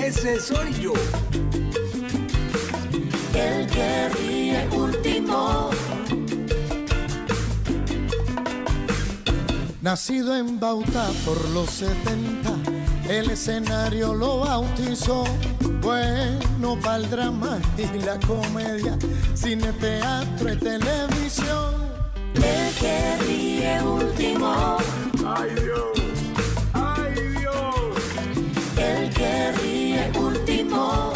Ese soy yo. El que ríe último. Nacido en Bauta por los 70, el escenario lo bautizó. Bueno para el drama y la comedia, cine, teatro y televisión. El que ríe último. Ay Dios, ay Dios. El que ríe último.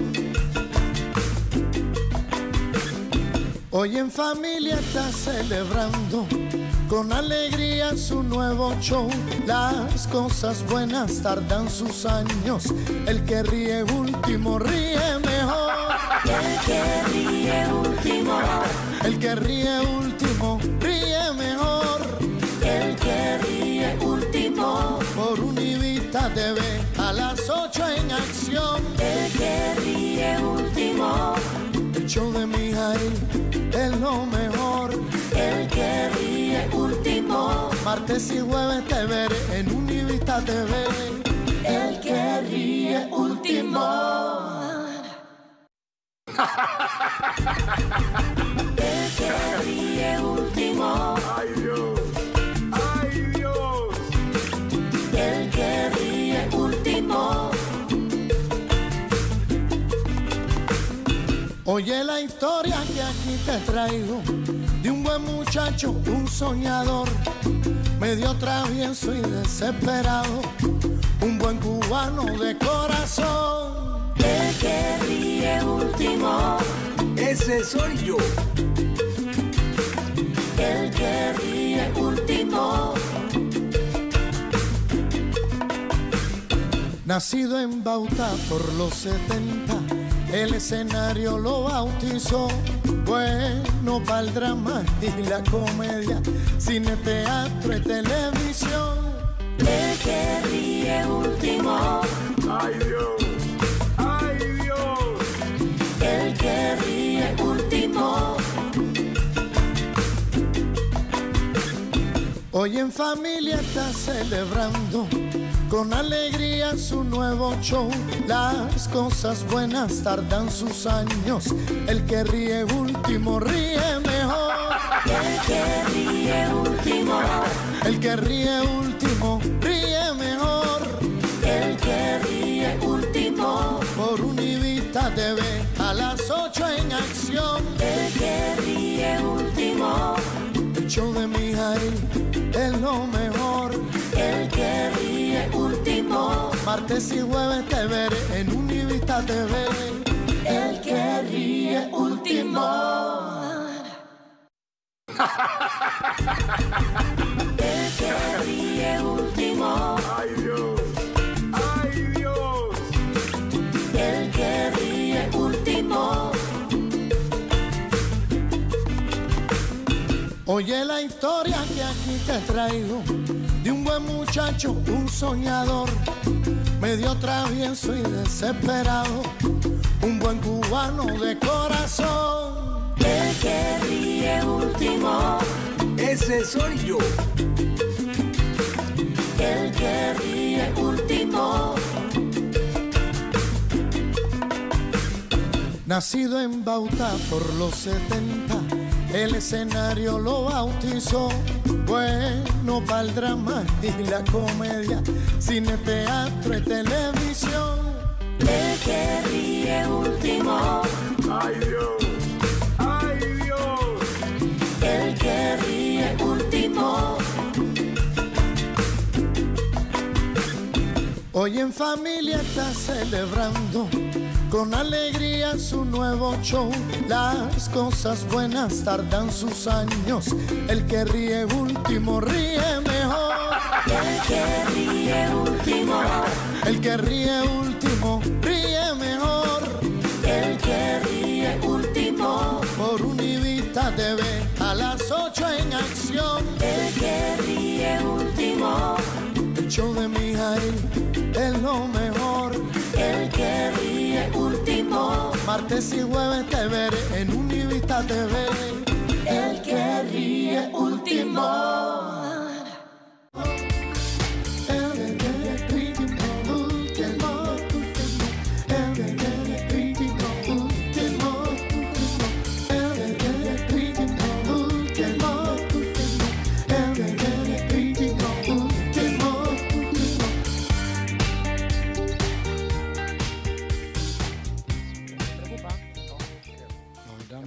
Hoy en familia está celebrando con alegría su nuevo show. Las cosas buenas tardan sus años. El que ríe último ríe mejor. El que ríe último. El que ríe último ríe mejor. El que ríe último. Por Univita TV a las 8 en acción. El que ríe último. El show de Mijail es lo mejor. El que ríe último. Martes y jueves te veré en Univita TV. El que ríe último. El que ríe último. Ay Dios, ay Dios. El que ríe último. Oye la historia que aquí te traigo de un buen muchacho, un soñador, medio travieso y desesperado, un buen cubano de corazón. El que ríe último. Ese soy yo. El que ríe último. Nacido en Bauta por los 70, el escenario lo bautizó. Bueno para el drama y la comedia, cine, teatro y televisión. El que ríe último. Ay Dios, ay Dios. El que ríe último. Hoy en familia está celebrando con alegría su nuevo show. Las cosas buenas tardan sus años. El que ríe último ríe mejor. El que ríe último. El que ríe último ríe mejor. El que ríe último. Por Univita TV a las 8 en acción. El que ríe último. El show de Mijail es lo mejor. El que ríe último. Martes y jueves te veré en Univita TV. El que ríe último. El que ríe último. Ay Dios, ay Dios. El que ríe último. Oye la historia que aquí te traigo de un buen muchacho, un soñador, medio travieso y desesperado, un buen cubano de corazón. El que ríe último. Ese soy yo. El que ríe último. Nacido en Bauta por los 70, el escenario lo bautizó. Bueno para el drama y la comedia, cine, teatro y televisión. El que ríe último. Ay Dios, ay Dios. El que ríe último. Hoy en familia está celebrando con alegría su nuevo show. Las cosas buenas tardan sus años. El que ríe último ríe mejor. El que ríe último. El que ríe último ríe mejor. El que ríe último. Por Univita TV a las 8 en acción. El que ríe último. El show de Mijail es lo mejor. El que ríe último. Martes y jueves te veré en Univita TV. El que ríe último.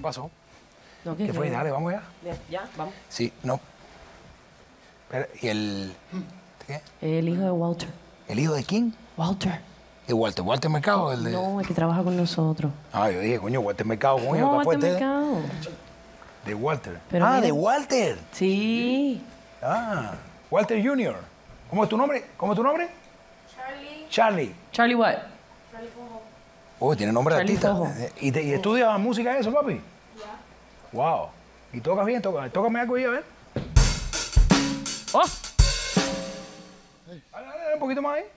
pasó? No, ¿Qué fue? Dale, vamos ya. Ya, vamos. Sí, no. Espera, ¿y el qué? El hijo de Walter. ¿El hijo de quién? Walter. ¿De Walter? ¿Walter Mercado? El de... No, el que trabaja con nosotros. Ah, yo dije, coño, Walter Mercado, coño, No, está Walter fuerte. Mercado. De Walter. Pero ah, mira- de Walter. Sí. Ah, Walter Jr. ¿Cómo es tu nombre? ¿Cómo es tu nombre? Charlie. Charlie what? Oh, tiene nombre de Charlie artista. Fojo. ¿Y estudias música eso, papi? Ya. Wow. ¿Y tocas bien? Tócame algo ahí, a ver. ¡Oh! Dale, dale, un poquito más ahí.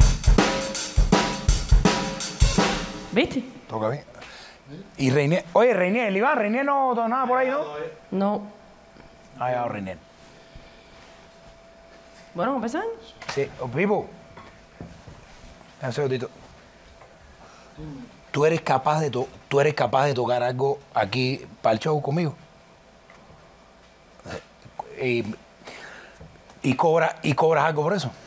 ¿Viste? Toca bien. Y Reinier. Oye, Reinier, Iván, Reinier no nada por ahí, ¿no? No. Ah, ya, Reinier. Bueno, ¿vamos a empezar? Sí, Pipo. Un segundito. ¿Tú eres capaz de tocar algo aquí para el show conmigo? ¿Y cobras algo por eso?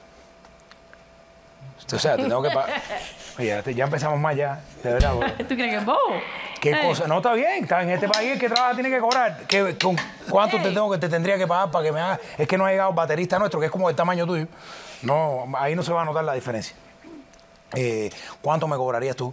O sea, te tengo que pagar. Oye, ya empezamos más ya, de verdad. Bro. ¿Tú crees que es bobo? ¿Qué cosa? No, está bien. Está en este país el que trabaja tiene que cobrar. ¿Cuánto te tendría que pagar para que me hagas? Es que no ha llegado el baterista nuestro, que es como del tamaño tuyo. No, ahí no se va a notar la diferencia. ¿Cuánto me cobrarías tú?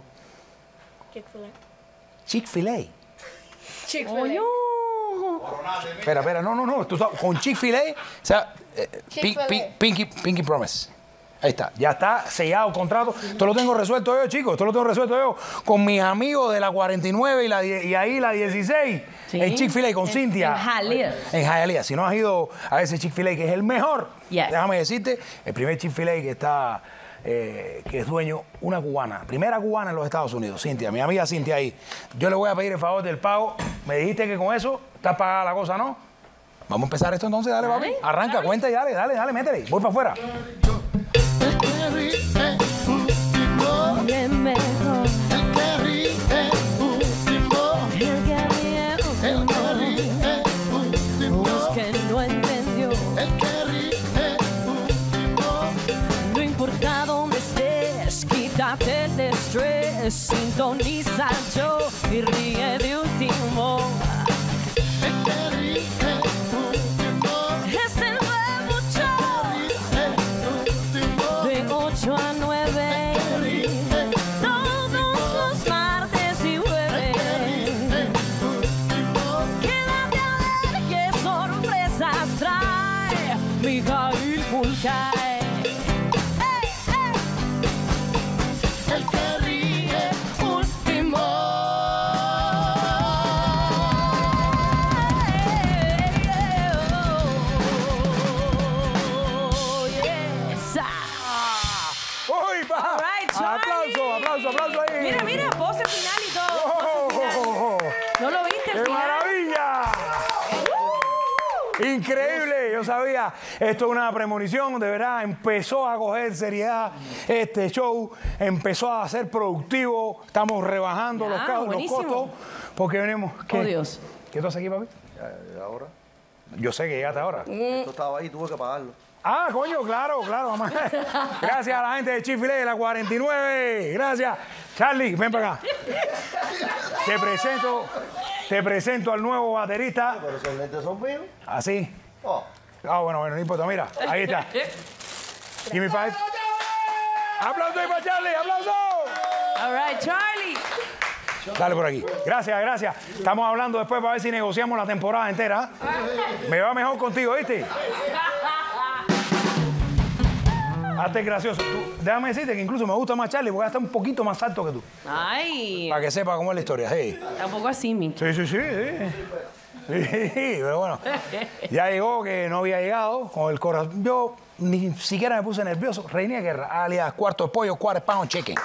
Chick-fil-A. Coño. Espera, no. Tú sabes, con Chick-fil-A, o sea, Pinky Promise. Ahí está, ya está sellado el contrato. Esto lo tengo resuelto yo, chicos. Esto lo tengo resuelto yo con mis amigos de la 49 y ahí la 16. Sí. En Chick-fil-A con Cintia. En Hialeah. En Hialeah. Si no has ido a ese Chick-fil-A, que es el mejor, Yes. déjame decirte, el primer Chick-fil-A que está, que es dueño, una cubana, primera cubana en los Estados Unidos, Cintia, mi amiga Cintia ahí. Yo le voy a pedir el favor del pago. Me dijiste que con eso está pagada la cosa, ¿no? Vamos a empezar esto entonces, dale, papi. Arranca, cuenta y dale, métele. Voy para afuera. El que ríe último, Bien mejor. el que ríe último, El que ríe el que último. ríe último, Es que no entendió. el que ríe último. No importa dónde estés, quítate el estrés. Sintoniza el show y ríe de último. El que ríe último, Es el nuevo show. De 8 a 9. Todos los martes y jueves. Quédate a ver qué sorpresas trae Mijail Pulcay. el que ríe último. ¡Uy, pa! All right, Charlie. Aplauso ahí. Mira, pose final y todo. Pose final. ¿No lo viste? ¡Qué al final? maravilla! Increíble, yo sabía, esto es una premonición, de verdad, empezó a coger seriedad este show, empezó a ser productivo, estamos rebajando Ya, los buenísimo. costos, porque venimos... ¿Qué? Oh, Dios. ¿Qué tú haces aquí, papi? Ahora. Yo sé que llegaste ahora. Esto estaba ahí, tuve que pagarlo. Ah, coño, claro, mamá. Gracias a la gente de Chick-fil-A de la 49. Gracias. Charlie, ven para acá. Te presento al nuevo baterista. Pero esos lentes son míos. Así. Oh. Ah, bueno, no importa. Mira, ahí está. Give me five. ¡Aplauso ahí para Charlie! ¡Aplauso! All right, Charlie. Dale por aquí. Gracias. Estamos hablando después para ver si negociamos la temporada entera. Me va mejor contigo, ¿viste? Hazte gracioso. Déjame decirte que incluso me gusta más Charlie porque está un poquito más alto que tú. Ay, Para que sepa cómo es la historia. Sí, tampoco así, mi. sí. Pero bueno, ya llegó que no había llegado con el corazón. Yo ni siquiera me puse nervioso. Reinier Guerra, alias cuarto de pollo, quarter pound chicken.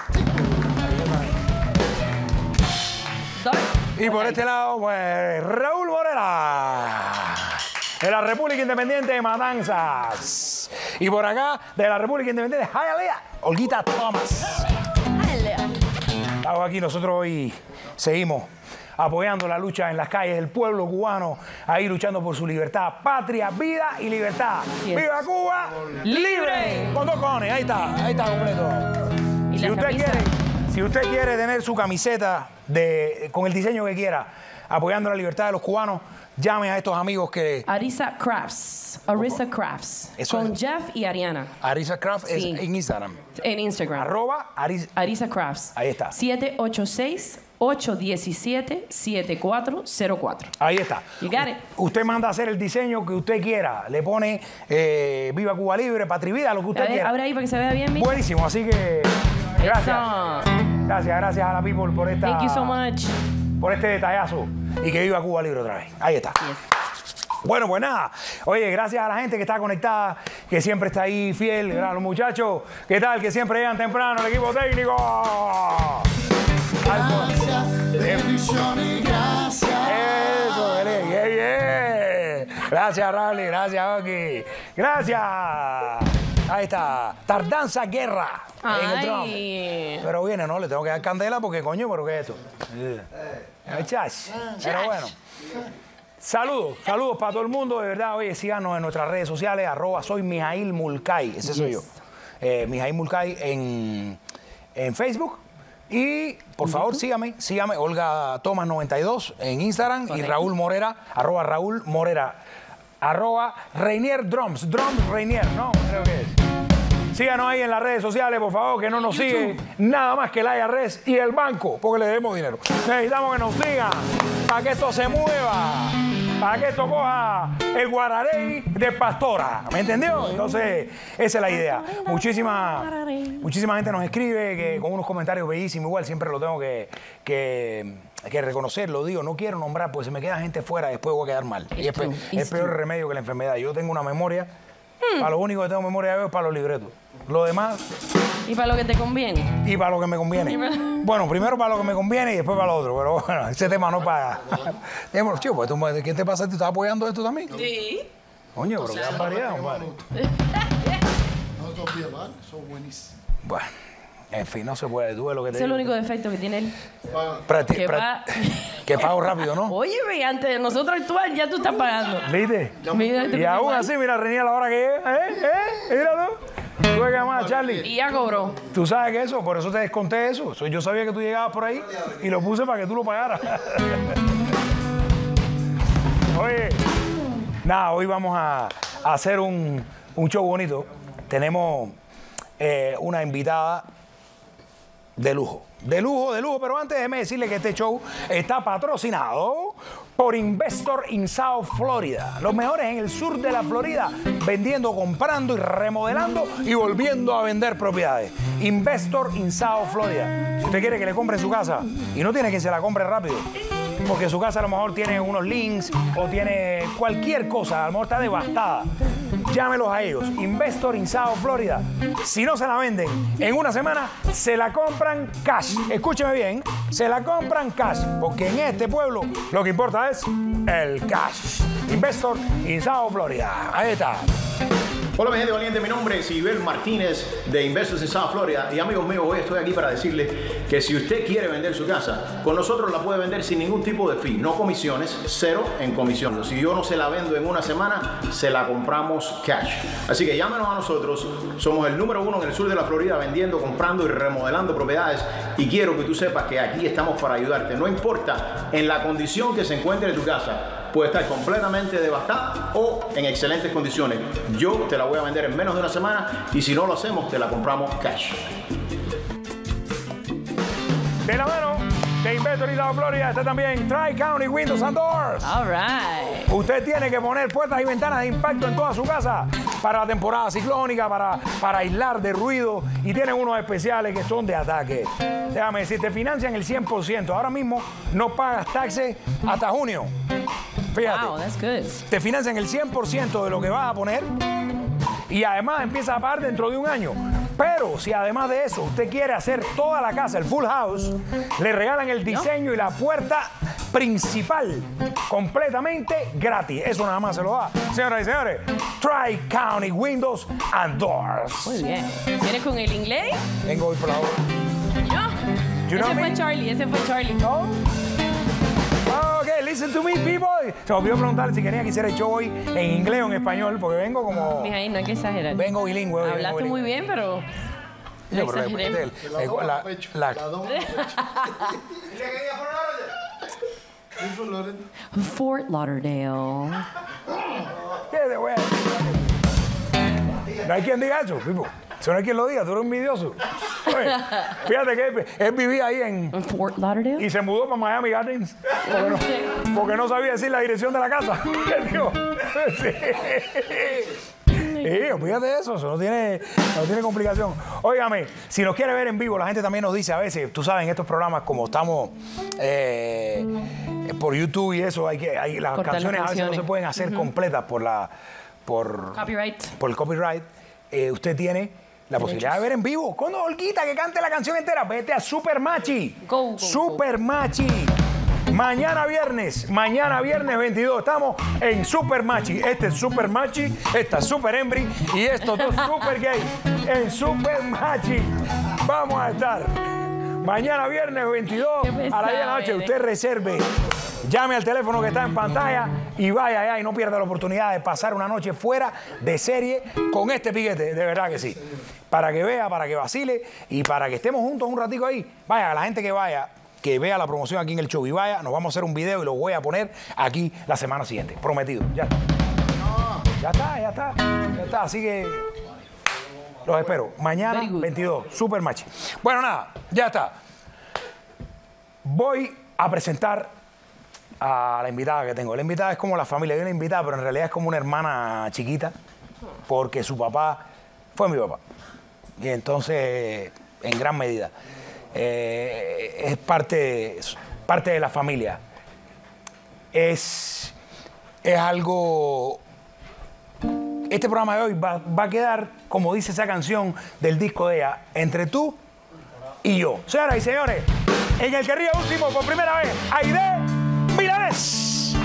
Y por este lado, pues, Raúl Morera, de la República Independiente de Matanzas. Y por acá, de la República Independiente de Hialeah, Olguita Thomas. Estamos aquí, nosotros hoy seguimos apoyando la lucha en las calles del pueblo cubano, ahí luchando por su libertad, patria, vida y libertad. Yes. ¡Viva Cuba! ¡Libre! Con dos cojones, ahí está completo. Y Si la usted camisa. quiere tener su camiseta con el diseño que quiera, apoyando la libertad de los cubanos. Llame a estos amigos que... Arisa Crafts. Arisa Crafts. Eso con es. Jeff y Ariana. Arisa Craft es Sí. en Instagram. En Instagram. Arisa. Crafts. Ahí está. 786-817-7404. Ahí está. You got it. Usted manda a hacer el diseño que usted quiera. Le pone Viva Cuba Libre, Patria y Vida, lo que usted quiera. Abre ahí para que se vea bien, mi. Buenísimo, así que gracias. Eso. Gracias a la people por esta... Thank you so much. por este detallazo y que viva Cuba Libre otra vez. Ahí está. Yes. Bueno, pues nada. Oye, gracias a la gente que está conectada, que siempre está ahí fiel. A los muchachos, ¿qué tal? Que siempre llegan temprano, el equipo técnico. Gracias, bendiciones, gracias. Eso, yeah. Gracias, Rally. Gracias, Oki. Gracias. Ahí está. Tardanza Guerra. En el drum. Ay. Pero viene, ¿no? Le tengo que dar candela porque, coño, ¿pero qué es esto? Chach. Pero bueno. Saludos para todo el mundo, de verdad. Oye, síganos en nuestras redes sociales, @soy Mijail Mulcay. Ese soy yo. Mijail Mulcay en Facebook. Y, por favor, sígame, Olga Thomas 92 en Instagram. Correcto. Y Raúl Morera, @Raúl Morera, @Reinier Drums Reinier, ¿no? Creo que es. Síganos ahí en las redes sociales, por favor, que no nos sigue nada más que el IRS y el banco, porque le debemos dinero. Necesitamos que nos sigan para que esto se mueva, para que esto coja el guararey de Pastora. ¿Me entendió? Entonces, esa es la idea. Muchísima gente nos escribe que, con unos comentarios bellísimos. Igual siempre lo tengo que reconocer, lo digo. No quiero nombrar, porque si me queda gente fuera, después voy a quedar mal. Y es peor remedio que la enfermedad. Yo tengo una memoria. Para lo único que tengo memoria de es para los libretos. Lo demás... Y para lo que te conviene. Y para lo que me conviene. Bueno, primero para lo que me conviene y después para lo otro. Pero bueno, ese tema no para... Chico, pues, ¿qué te pasa? ¿Te estás apoyando esto también? Sí. Coño, pero qué variedad, compadre. No te olvides, ¿vale? Son buenísimos. Bueno, en fin, no se puede. Tú ves lo que te Ese es el digo. único defecto que tiene él. Que pago rápido, ¿no? Oye, antes de nosotros actuar, ya tú estás pagando. ¿Viste? Mira, Y aún así, mira, René a la hora que es. Mira tú. Tuve que llamar a Charlie. Y ya cobró. Tú sabes que eso, por eso te desconté eso. Yo sabía que tú llegabas por ahí y lo puse para que tú lo pagaras. Oye, nada, hoy vamos a hacer un show bonito. Tenemos una invitada de lujo. De lujo, pero antes déjeme decirle que este show está patrocinado por Investor in South Florida. Los mejores en el sur de la Florida, vendiendo, comprando y remodelando y volviendo a vender propiedades. Investor in South Florida. Si usted quiere que le compre su casa y no tiene que se la compre rápido, porque su casa a lo mejor tiene unos links o tiene cualquier cosa, a lo mejor está devastada, llámelos a ellos. Investor in South Florida. Si no se la venden en una semana, se la compran cash. Escúcheme bien, se la compran cash, porque en este pueblo lo que importa es el cash. Investor in South Florida. Ahí está. Hola mi gente valiente, mi nombre es Ibel Martínez de Investors in South Florida y amigos míos, hoy estoy aquí para decirles que si usted quiere vender su casa, con nosotros la puede vender sin ningún tipo de fee, no comisiones, cero en comisiones. Si yo no se la vendo en una semana, se la compramos cash. Así que llámenos a nosotros, somos el número 1 en el sur de la Florida vendiendo, comprando y remodelando propiedades y quiero que tú sepas que aquí estamos para ayudarte, no importa en la condición que se encuentre tu casa. Puede estar completamente devastada o en excelentes condiciones. Yo te la voy a vender en menos de una semana y si no lo hacemos, te la compramos cash. De la mano de Investor in South Florida está también Tri-County Windows and Doors. All right. Usted tiene que poner puertas y ventanas de impacto en toda su casa para la temporada ciclónica, para aislar de ruido y tienen unos especiales que son de ataque. Déjame decir, te financian el 100%. Ahora mismo no pagas taxes hasta junio. Fíjate. Wow, that's good. Te financian el 100% de lo que vas a poner y además empiezas a pagar dentro de un año. Pero si además de eso usted quiere hacer toda la casa, el full house, le regalan el diseño y la puerta principal completamente gratis. Eso nada más se lo da. Señoras y señores, Tri-County Windows and Doors. Muy bien. ¿Vienes con el inglés? Vengo hoy por la hora. Yo. know Ese me? fue Charlie. ¿No? Ok, listen to me, people. Se me olvidó preguntarle si quería que hiciera el show hoy en inglés o en español, porque vengo como... Mija, no hay que exagerar. Vengo bilingüe. hoy, Hablaste vengo muy bilingüe. bien, pero... Yo, no pero exageremos. La doma al pecho. la- La doma al pecho. Fort Lauderdale. ¿Qué te voy a decir? No hay quien diga eso, Pipo. Eso no hay quien lo diga, tú eres envidioso. Oye, fíjate que él vivía ahí en Fort Lauderdale. y se mudó para Miami Gardens porque no sabía decir la dirección de la casa. Digo, sí. Fíjate de eso no tiene complicación. Óigame, si nos quiere ver en vivo, la gente también nos dice a veces, tú sabes, en estos programas, como estamos por YouTube y eso, las canciones a veces no se pueden hacer completas por el copyright. Usted tiene la posibilidad de ver en vivo con Olguita que cante la canción entera. Vete a Super Machi. Super Machi. Mañana viernes 22, estamos en Super Machi. Este es Super Machi, esta es Super Embry y estos dos Super Gay en Super Machi. Vamos a estar mañana viernes 22 a las 10 de la noche. Usted reserve, llame al teléfono que está en pantalla y vaya allá y no pierda la oportunidad de pasar una noche fuera de serie con este piquete, de verdad que sí. Para que vea, para que vacile y para que estemos juntos un ratico ahí. Vaya, la gente que vaya, que vea la promoción aquí en el show y vaya, nos vamos a hacer un video y lo voy a poner aquí la semana siguiente. Prometido. Ya está. Ya está. Así que los espero. Mañana 22, Super Machi. Bueno, nada, ya está. Voy a presentar a la invitada que tengo. La invitada es como la familia de una invitada, pero en realidad es como una hermana chiquita, porque su papá fue mi papá. Y entonces, en gran medida, es parte de la familia. Es algo... Este programa de hoy va a quedar, como dice esa canción del disco de ella, entre tú y yo. Señoras y señores, en el que ríe último por primera vez, Aide Milanés.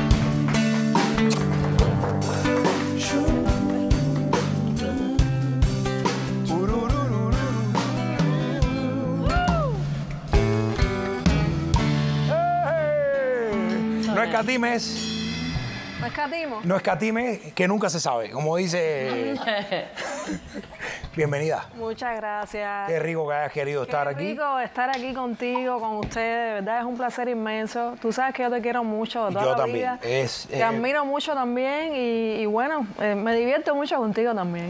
No escatimes. ¿No escatimo? No escatimes, que nunca se sabe. Como dice... Bienvenida. Muchas gracias. Qué rico que hayas querido estar aquí. Qué rico estar aquí contigo, con ustedes. De verdad es un placer inmenso. Tú sabes que yo te quiero mucho de toda la vida. Te admiro mucho también y bueno, me divierto mucho contigo también.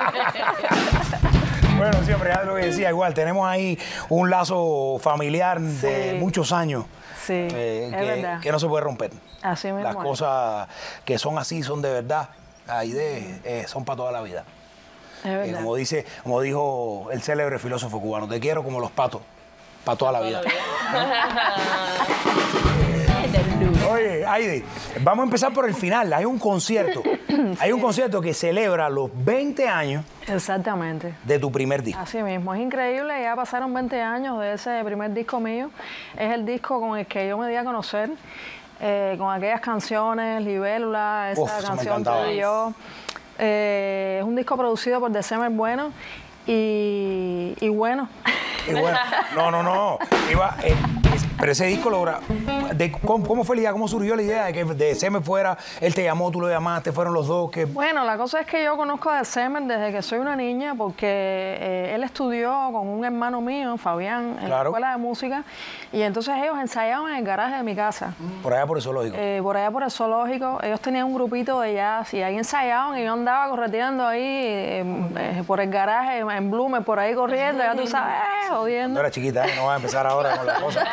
Bueno, siempre ya lo que decía, igual, tenemos ahí un lazo familiar de muchos años. Sí, es verdad. Que no se puede romper. Así mismo. Las cosas que son así son de verdad. Son para toda la vida. Es verdad. Como dijo el célebre filósofo cubano, te quiero como los patos, para toda la vida. Oye, Aide, vamos a empezar por el final. Hay un concierto. Hay un concierto que celebra los 20 años. Exactamente. De tu primer disco. Así mismo, es increíble, ya pasaron 20 años de ese primer disco mío. Es el disco con el que yo me di a conocer, con aquellas canciones, Libélula, esa canción Tú y Yo. Es un disco producido por December Bueno y bueno. Y bueno, no. Pero ese disco logra... ¿Cómo fue la idea? ¿Cómo surgió la idea de que December fuera, él te llamó, tú lo llamaste, fueron los dos? Bueno, la cosa es que yo conozco a December desde que soy una niña porque él estudió con un hermano mío, Fabián, en la escuela de música, y entonces ellos ensayaban en el garaje de mi casa. ¿Por allá por el zoológico? Por allá por el zoológico. Ellos tenían un grupito de jazz y ahí ensayaban y yo andaba correteando ahí por el garaje, en Blume, por ahí corriendo, ya tú sabes, jodiendo. No era chiquita, no vas a empezar ahora con la cosa.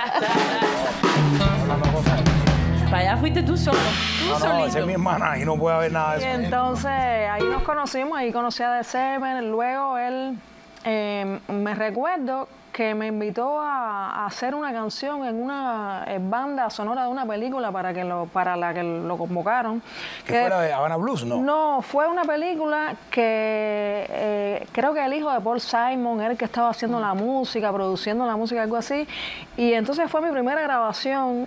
Para allá fuiste tú solo, solito. Esa es mi hermana y no puede haber nada de eso. Y entonces ahí nos conocimos, ahí conocí a December. Luego él, me recuerdo que me invitó a hacer una canción en una banda sonora de una película para la que lo convocaron. ¿Qué fue la de Havana Blues? No, fue una película que creo que el hijo de Paul Simon era el que estaba haciendo la música, produciendo la música, algo así. Y entonces fue mi primera grabación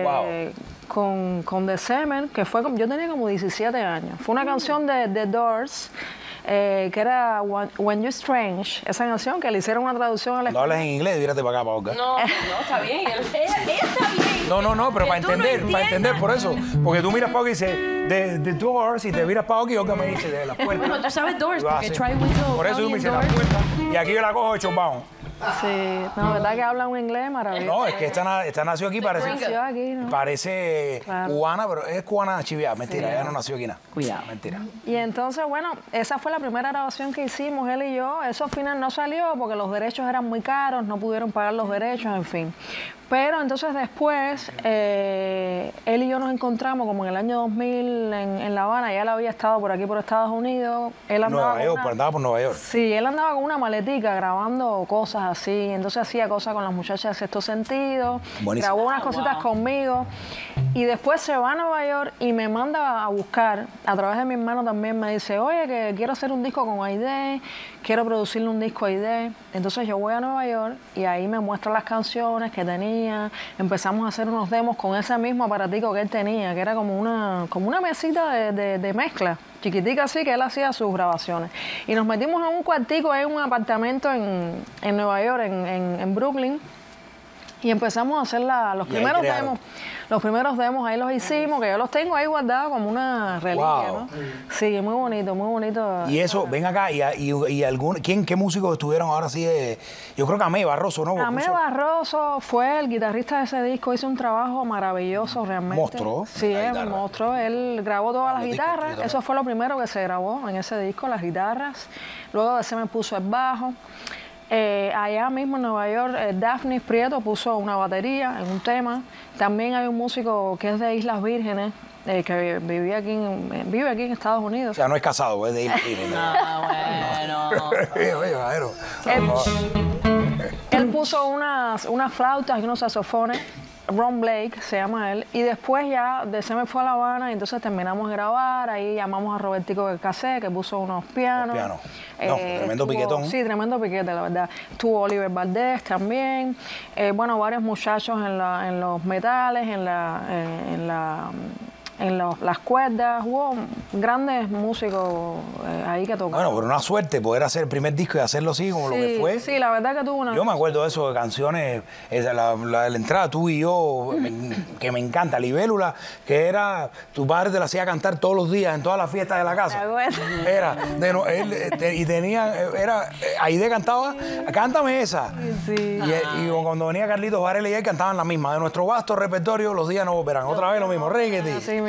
con December, que fue, yo tenía como 17 años. Fue una canción de The Doors, que era When You're Strange, esa canción que le hicieron una traducción al español. No hablas en inglés, vírate para acá, para acá. No, está bien. Ella está bien. No, pero para entender, por eso. Porque tú miras para acá y dices, The Doors, y te miras para acá y Olga me dice, de las puertas. Bueno, tú sabes Doors, porque Try With Doors. Por eso tú me dices las puertas. Y aquí yo la cojo de Chopin. Sí, no, verdad que habla un inglés maravilloso. No, es que esta nació aquí, Nació aquí, ¿no? parece Claro. cubana, pero es cubana chiviada. Mentira, ella no nació aquí nada. Cuidado. Mentira. Y entonces, bueno, esa fue la primera grabación que hicimos, él y yo. Eso al final no salió porque los derechos eran muy caros, no pudieron pagar los derechos, en fin. Pero entonces después, él y yo nos encontramos como en el año 2000 en La Habana. Ya él había estado por aquí, por Estados Unidos. Él andaba Nueva York, andaba por Nueva York. Sí, él andaba con una maletica grabando cosas así. Entonces hacía cosas con las muchachas de Sexto Sentido. Buenísimo. Grabó unas cositas conmigo. Y después se va a Nueva York y me manda a buscar. A través de mi hermano también me dice, oye, que quiero hacer un disco con Aide. Quiero producirle un disco a Aide. Entonces yo voy a Nueva York y ahí me muestra las canciones que tenía. Empezamos a hacer unos demos con ese mismo aparatico que él tenía, que era como una mesita de mezcla, chiquitica así, que él hacía sus grabaciones. Y nos metimos en un cuartico, en un apartamento en Nueva York, en Brooklyn, y empezamos a hacer los primeros demos. Los primeros demos ahí los hicimos, que yo los tengo ahí guardados como una reliquia, Wow. ¿no? Sí, muy bonito, muy bonito. Y eso, ven acá, y algún, qué músicos estuvieron ahora sí? Yo creo que Amé Barroso, ¿no? Amé Barroso fue el guitarrista de ese disco, hizo un trabajo maravilloso realmente. Monstruo, Sí, la es guitarra. un monstruo. Él grabó todas las Los discos guitarras, tuyos eso fue lo primero que se grabó en ese disco, las guitarras. Luego se me puso el bajo. Allá mismo en Nueva York, Daphne Prieto puso una batería en un tema. También hay un músico que es de Islas Vírgenes, que vive aquí en Estados O Unidos. sea, no es casado, es de ir. Ah, bueno. Oye, Jairo. Él puso unas flautas y unos saxofones. Ron Blake se llama él, y después ya se me fue a La Habana y entonces terminamos de grabar, ahí llamamos a Robertico del Casé, que puso unos pianos. No, tremendo piquetón. Sí, tremendo piquete, la verdad. Estuvo Oliver Valdés también, bueno, varios muchachos en los metales, en las cuerdas, hubo grandes músicos ahí que tocaron. Bueno, pero una suerte poder hacer el primer disco y hacerlo así como lo que fue. Sí, la verdad que tuvo una... Yo me acuerdo de eso, de canciones, la entrada tú y yo, que me encanta, Libélula, que era, tu padre te la hacía cantar todos los días en todas las fiestas de la casa. Me acuerdo. Era, y tenía, Aide cantaba, cántame esa. Sí. Y cuando venía Carlitos Varela y él cantaban la misma, de nuestro vasto repertorio, los días no volverán. Otra vez lo mismo, reggae. Así mismo,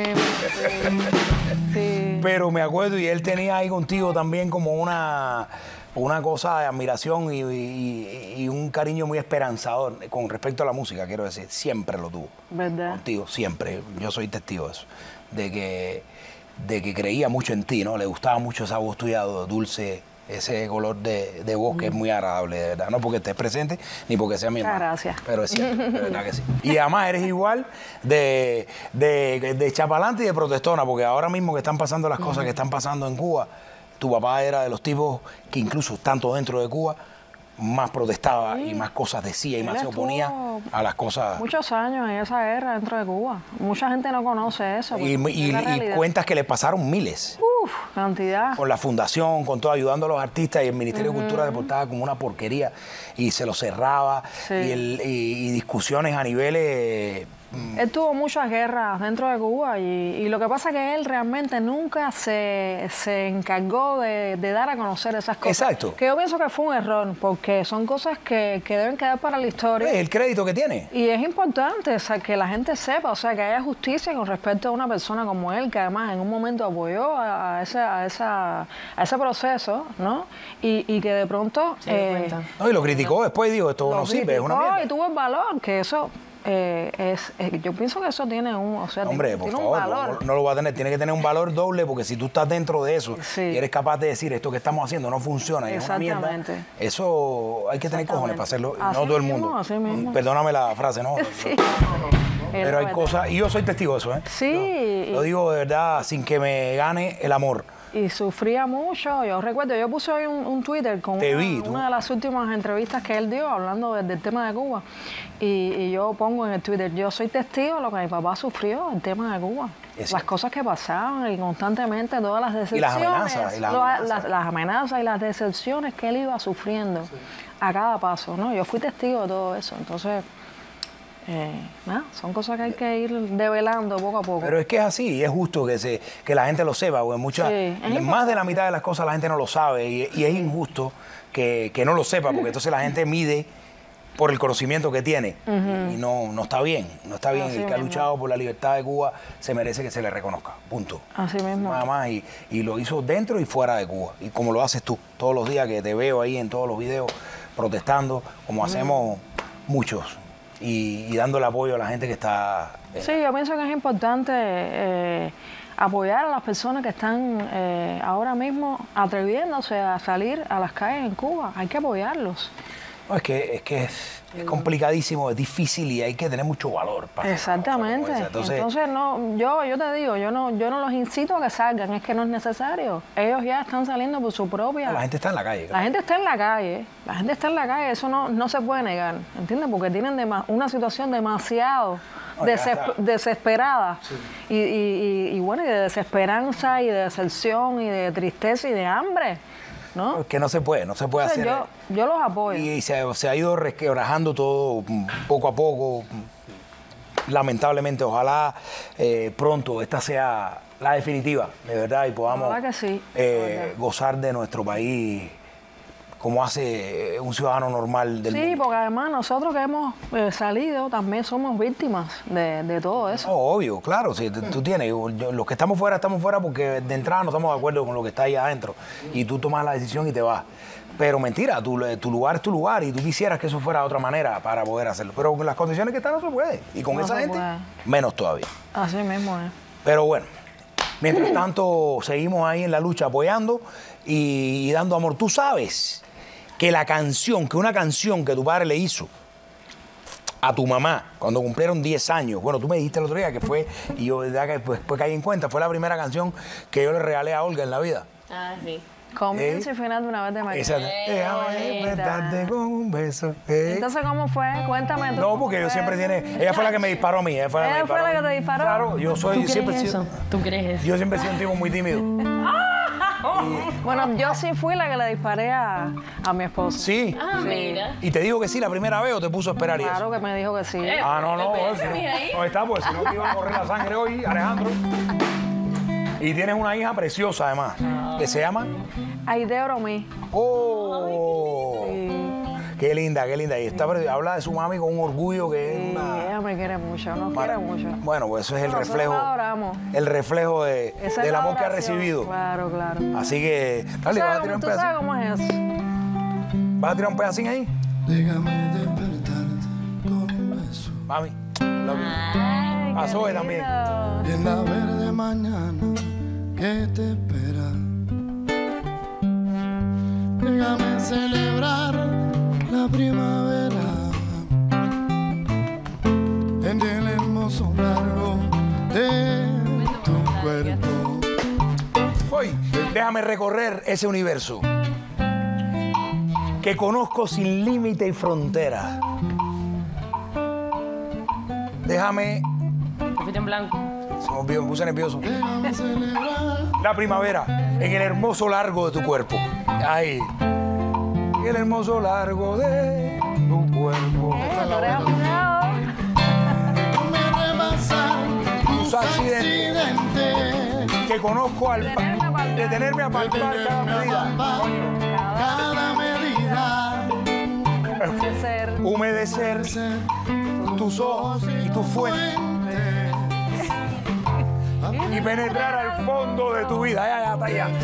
sí. Pero me acuerdo, y él tenía ahí contigo también como una cosa de admiración y un cariño muy esperanzador con respecto a la música, quiero decir. Siempre lo tuvo. ¿Verdad? Contigo, siempre. Yo soy testigo de eso. De que creía mucho en ti, ¿no? Le gustaba mucho esa voz tuya dulce, ese color de voz que es muy agradable, de verdad. No porque estés presente, ni porque sea mi hermano. Gracias. Pero es cierto, de verdad que sí. Y además eres igual de chapalante y de protestona, porque ahora mismo que están pasando las cosas que están pasando en Cuba, tu papá era de los tipos que incluso tanto dentro de Cuba, más protestaba y más cosas decía y más Él se oponía estuvo a las cosas. Muchos años en esa guerra dentro de Cuba. Mucha gente no conoce eso. Y cuentas que le pasaron miles. Uf, cantidad. Con la fundación, con todo, ayudando a los artistas, y el Ministerio de Cultura se portaba como una porquería y se lo cerraba. Sí. Y discusiones a niveles... Él tuvo muchas guerras dentro de Cuba y lo que pasa es que él realmente nunca se encargó de dar a conocer esas cosas. Exacto. Que yo pienso que fue un error, porque son cosas que deben quedar para la historia. El crédito que tiene. Y es importante, o sea, que la gente sepa, o sea, que haya justicia con respecto a una persona como él, que además en un momento apoyó a ese proceso, ¿no? Y que de pronto... No, y lo criticó después y dijo, esto no sirve, es una mierda. Y tuvo el valor, que eso... yo pienso que eso tiene Hombre, por tiene un favor, valor. no lo va a tener, tiene que tener un valor doble, porque si tú estás dentro de eso Sí. y eres capaz de decir esto que estamos haciendo no funciona y es una mierda, Exactamente. eso hay que tener cojones para hacerlo, y Así no todo el mismo, mundo. así mismo. Perdóname la frase, ¿no? Sí. Pero hay cosas, y yo soy testigo de eso, ¿eh? Sí. Lo digo de verdad, sin que me gane el amor. Y sufría mucho. Yo recuerdo, yo puse hoy un Twitter con una de las últimas entrevistas que él dio hablando del tema de Cuba. Y yo pongo en el Twitter, yo soy testigo de lo que mi papá sufrió, el tema de Cuba. Las cosas que pasaban y constantemente todas las decepciones. Y las amenazas. Las amenazas y las decepciones que él iba sufriendo a cada paso, ¿no? Yo fui testigo de todo eso. Entonces, Nada, son cosas que hay que ir develando poco a poco. Pero es que es así, y es justo que la gente lo sepa, porque más de la mitad de las cosas la gente no lo sabe, y es injusto que no lo sepa, porque entonces la gente mide por el conocimiento que tiene, y no está bien, no está bien. El que ha luchado por la libertad de Cuba se merece que se le reconozca, punto. Así mismo. Nada más, y lo hizo dentro y fuera de Cuba, y como lo haces tú, todos los días que te veo ahí en todos los videos, protestando, como hacemos muchos, y dando el apoyo a la gente que está... Sí, yo pienso que es importante apoyar a las personas que están ahora mismo atreviéndose a salir a las calles en Cuba. Hay que apoyarlos. No, es que es complicadísimo, es difícil y hay que tener mucho valor para Exactamente. Entonces no, yo te digo, yo no los incito a que salgan, es que no es necesario. Ellos ya están saliendo por su propia... La gente está en la calle. La gente está en la calle, eso no se puede negar, ¿entiendes? Porque tienen una situación demasiado desesperada, sí. y bueno, y de desesperanza y de deserción y de tristeza y de hambre, ¿no? Que no se puede hacer. Yo los apoyo. Y se ha ido resquebrajando todo poco a poco. Lamentablemente, ojalá pronto esta sea la definitiva, de verdad, y podamos gozar de nuestro país como hace un ciudadano normal del mundo. Sí, porque además nosotros que hemos salido también somos víctimas de todo eso. Obvio, claro, si tú tienes, los que estamos fuera porque de entrada no estamos de acuerdo con lo que está ahí adentro y tú tomas la decisión y te vas. Pero mentira, tu lugar es tu lugar y tú quisieras que eso fuera de otra manera para poder hacerlo. Pero con las condiciones que están no se puede. Y con esa gente, menos todavía. Así mismo es. Pero bueno, mientras tanto seguimos ahí en la lucha apoyando y dando amor. Tú sabes que una canción que tu padre le hizo a tu mamá cuando cumplieron 10 años, bueno, tú me dijiste el otro día que fue, y yo después caí en cuenta, fue la primera canción que yo le regalé a Olga en la vida. Ah, sí. Comienzo y final de una vez de mañana. Déjame despertarte con un beso. Entonces, ¿cómo fue? Cuéntame tú. No, porque yo siempre ella fue la que me disparó a mí. Ella fue la que te disparó. Claro, yo soy siempre ¿Tú crees eso? Yo siempre he sido un tipo muy tímido. Bueno, yo sí fui la que le disparé a mi esposo. Sí. Ah, mira. ¿Y te dijo que sí la primera vez o te puso a esperar Claro y eso? que me dijo que sí. No está, pues si no te iba a correr la sangre hoy, Alejandro. Y tienes una hija preciosa, además, que se llama Aide Oromí. ¡Oh! Sí. Qué linda. Y habla de su mami con un orgullo que es una... Ella me quiere mucho, nos quiere mucho. Bueno, pues eso es el reflejo. La adoramos. El reflejo del amor que ha recibido. Claro. Así que, dale, vas a tirar un pedacín. ¿Tú sabes cómo es eso? ¿Vas a tirar un pedacín ahí? Déjame despertarte con un beso. Mami. Ay, a Zoe también. En la verde mañana que te espera. Déjame celebrar la primavera en el hermoso largo de tu cuerpo. Hoy, déjame recorrer ese universo que conozco sin límite y frontera. Déjame... Te fuiste en blanco. Me puse nervioso. La primavera en el hermoso largo de tu cuerpo. Ahí. El hermoso largo de tu cuerpo. Tus accidentes que conozco al detenerme a palpar cada medida. Cada medida. Humedecer tus ojos y tu fuente. Y penetrar al fondo de tu vida. Ya,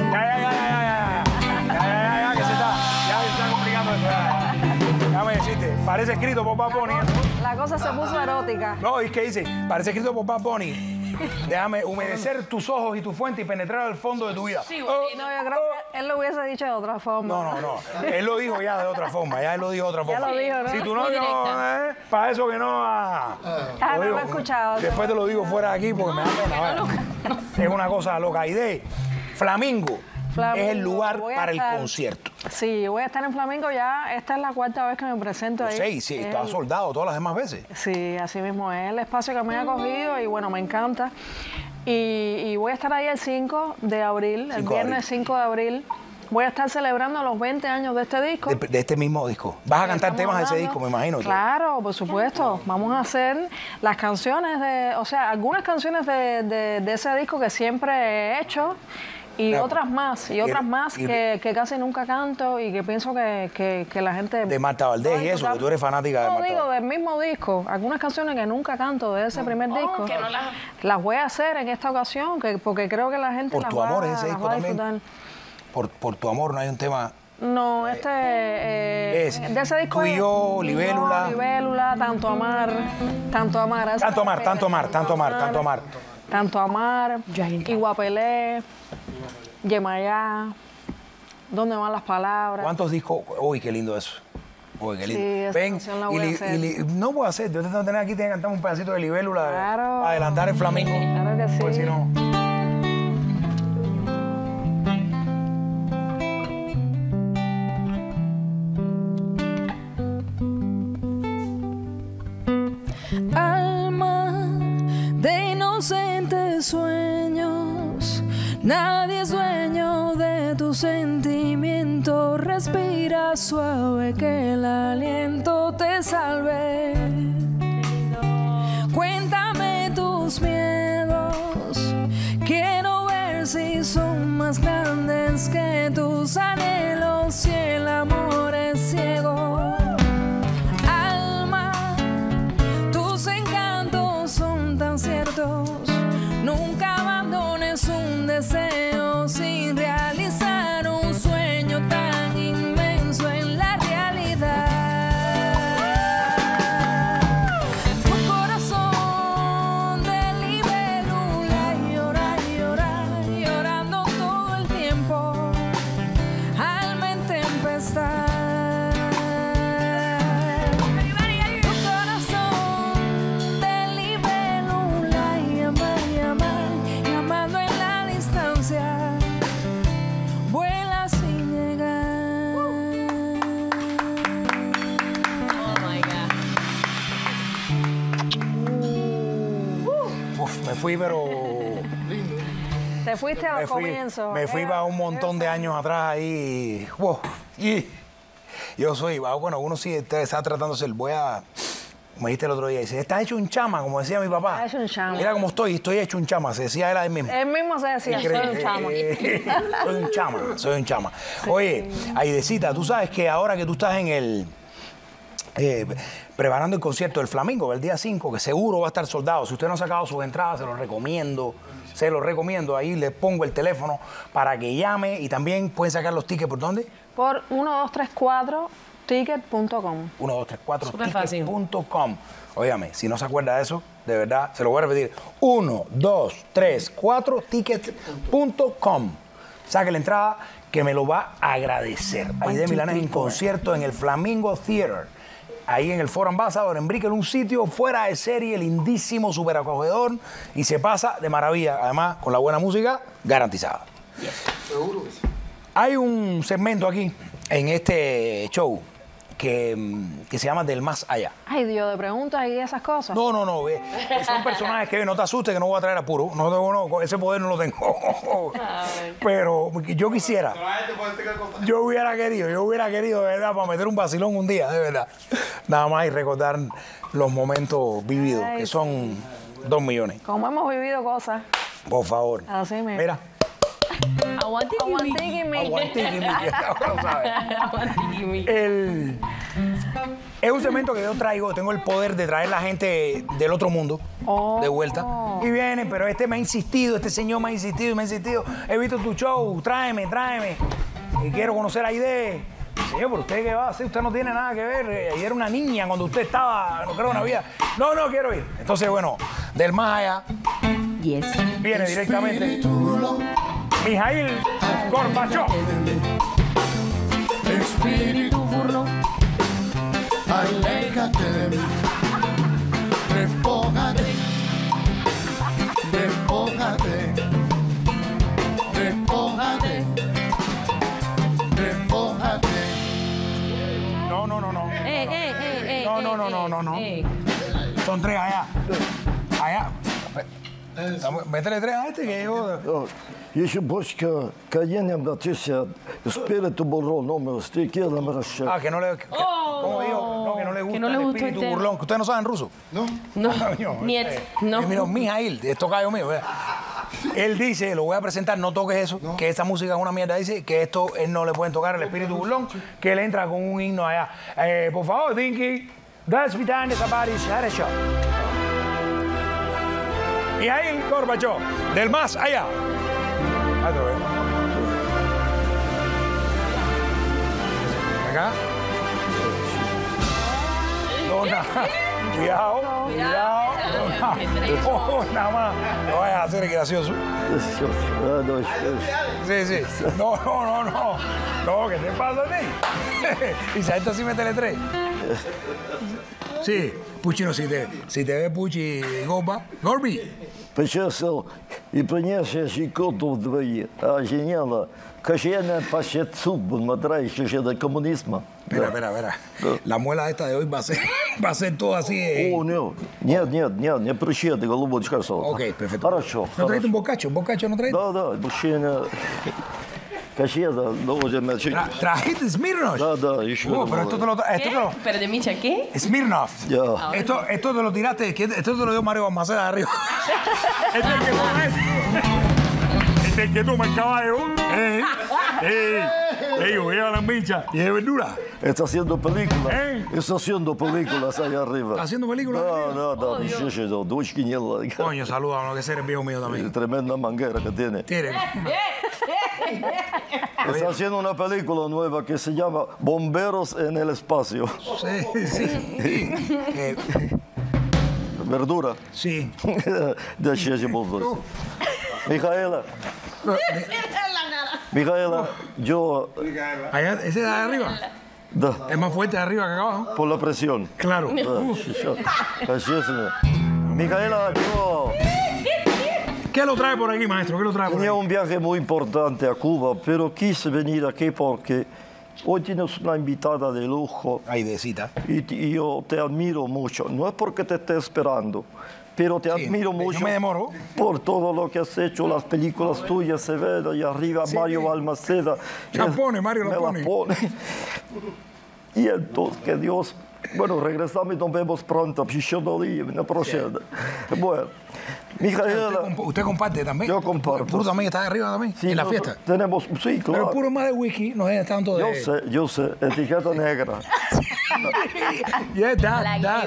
que se está complicando esto. Ya me deciste, parece escrito por Bad Bunny. La cosa se puso erótica. No, es que dice, parece escrito por Bad Bunny. Déjame humedecer tus ojos y tu fuente y penetrar al fondo de tu vida. Sí, no, yo creo que él lo hubiese dicho de otra forma. No. Él lo dijo ya de otra forma. Ya lo dijo, ¿no? Si tu novio, para eso que no... no lo he escuchado. Después te lo digo fuera de aquí porque me da pena. Es una cosa loca. Y de Flamingo es el lugar para el concierto. Sí, voy a estar en Flamingo ya. Esta es la 4ª vez que me presento ahí. Sí, está soldado todas las demás veces. Sí, así mismo es el espacio que me ha cogido y bueno, me encanta. Y voy a estar ahí el 5 de abril, el viernes 5 de abril. voy a estar celebrando los 20 años de este disco. De este mismo disco. ¿Vas a cantar temas de ese disco, me imagino? Claro, por supuesto. Vamos a hacer las canciones o sea, algunas canciones de ese disco que siempre he hecho. Y Claro. otras más, que casi nunca canto y que pienso que la gente... De Marta Valdés y eso, que tú eres fanática de No, Marta digo, Valdés. del mismo disco. Algunas canciones que nunca canto de ese primer disco. que no las voy a hacer en esta ocasión, porque creo que la gente Por las tu va, amor, ese las disco va a también. disfrutar. Por tu amor no hay un tema... No, es de ese disco Tú y yo, es Libélula. Libélula, Tanto Amar. Tanto amar, Iguapelé, Yemayá, ¿Dónde van las palabras? ¿Cuántos discos? Uy, qué lindo eso. Uy, qué lindo. Sí, esa Ven, canción la voy a hacer. no puedo hacer. Yo te tengo que tener aquí, tienes que cantar un pedacito de Libélula. Claro. Para adelantar el flamenco. Claro que sí. Pues si no. Alma de inocentes sueños, nadie es dueño de tus sentimientos. Respira suave que el aliento te salve. Cuéntame tus miedos, quiero ver si son más grandes que tus anhelos, si el amor es ciego. Tus encantos son tan ciertos, nunca abandones un deseo sin realizar un sueño tan inmenso en la realidad. Tu corazón de libélula llora, llora, llorando todo el tiempo, alma en tempestad. Me fui, pero... Te fuiste a los comienzos. Me fui para un montón de años atrás ahí. Wow. Y yo soy, bueno, uno sí está tratando de ser, como dijiste el otro día, dice, estás hecho un chama, como decía mi papá. Estás hecho un chama. Mira cómo estoy hecho un chama, se decía él mismo. Él mismo se decía, soy un chama. Soy un chama. Oye, Aidecita, tú sabes que ahora que tú estás en el... preparando el concierto del Flamingo el día 5, que seguro va a estar soldado. Si usted no ha sacado sus entradas, se lo recomiendo. Ahí le pongo el teléfono para que llame y también pueden sacar los tickets. ¿Por dónde? Por 1234ticket.com. 1234ticket.com. Óigame, si no se acuerda de eso, de verdad, se lo voy a repetir. 1234ticket.com. Saque la entrada que me lo va a agradecer. Aide Milanés en concierto en el Flamingo Theater. Ahí en el Foro Ambassador, en Brickell, un sitio fuera de serie, lindísimo, súper acogedor y se pasa de maravilla. Además, con la buena música garantizada. Seguro que sí. Hay un segmento aquí en este show que se llama Del Más Allá. Ay, Dios, de preguntas y esas cosas. No. Son personajes que no te asustes, que no voy a traer apuro. No, ese poder no lo tengo. Pero yo quisiera. Yo hubiera querido, de verdad, para meter un vacilón un día, de verdad. Nada más y recordar los momentos vividos, que son 2 millones. Como hemos vivido cosas. Por favor. Así mismo. Mira. Aguantiquimi. Es un segmento que yo traigo, tengo el poder de traer la gente del otro mundo de vuelta. Y vienen, pero este me ha insistido, este señor me ha insistido. He visto tu show, tráeme. Y quiero conocer a Aide. Señor, pero ¿usted qué va a hacer? Usted no tiene nada que ver. Ayer era una niña cuando usted estaba, no creo, en Navidad. No quiero ir. Entonces, bueno, Del Más Allá viene directamente Mijail Gorbachev. Espíritu burlón, aléjate de mí, despójate. No. Son 3 allá. Métele 3 a este que yo... Еще бочка cayenne noticia, espíritu burlón, no me estoy quedando rasha. Ah, que no le... ¿Cómo digo? No, que no le gusta el gustó espíritu el tema. burlón. ¿Ustedes no saben ruso? No, Coño, niet, no. Mira, Mijail, es tocayo mío. ¿Verdad? Él dice, lo voy a presentar, no toques eso, que esa música es una mierda. Dice que esto él no le pueden tocar el espíritu burlón, que él entra con un himno allá. Por favor, Dinky, das vitane sabari sharesho. Mijail Gorbachev, del más allá. Acá. No, nada. Cuidado, cuidado. Oh, nada más. No vayas a hacer el gracioso. Sí, sí. No. No, ¿qué te pasa a ti? Y si a esto sí métele 3. Sí, Puchi, no, si te ve Puchi Gorbi. Почесал и принесший щекоту вдвоє, а женяла, кашена пашет зубы, матрающий до коммунизма. Espera. La muela esta de hoy va a ser todo así. О, нет, не прощайте, голубочка. Ok, perfecto. Хорошо. ¿No traiste un bocacho? ¿Un bocacho no traiste? Да, мужчина. Кашета, должен ¿Trajiste Smirnoff? Да, еще. Pero esto te lo... Pero de Micha, ¿qué? Smirnoff. Ya. Esto te lo tiraste, esto te lo dio Mario Balmaceda de arriba. Este es el que toma esto. Este es el que toma el caballo. Ellos llevan las michas y de verdura. Está haciendo películas. Está haciendo películas allá arriba. ¿Está haciendo películas? Да, еще дочки не ладно. Coño, saluda, que ser el viejo mío también. Tremenda manguera que tiene. Tiene. Está haciendo una película nueva que se llama Bomberos en el Espacio. Sí. Verdura. Sí. De Cheche Boldos. Mijaela, yo... Allá, ese de arriba. Да, Es más fuerte de arriba que acá abajo. por la presión. Claro. Mijaela, yo ¿Qué lo trae por aquí, maestro? ¿Qué lo trae por tenía aquí? un viaje muy importante a Cuba, pero quise venir aquí porque hoy tienes una invitada de lujo Ay, de cita. y yo te admiro mucho. No es porque te esté esperando, pero te admiro mucho. Yo me demoro. Por todo lo que has hecho, las películas tuyas se ven ahí arriba, Mario Balmaceda. La pone, Mario la me pone. Y entonces, que Dios... Bueno, regresamos y nos vemos pronto. Bueno, Mijaela... ¿Usted comparte también? Yo comparto. ¿Puro también está arriba también? Sí, ¿En la no, fiesta? Tenemos, sí, claro. Pero puro más de whisky, no es tanto de... Yo sé, etiqueta negra. Yeah, that.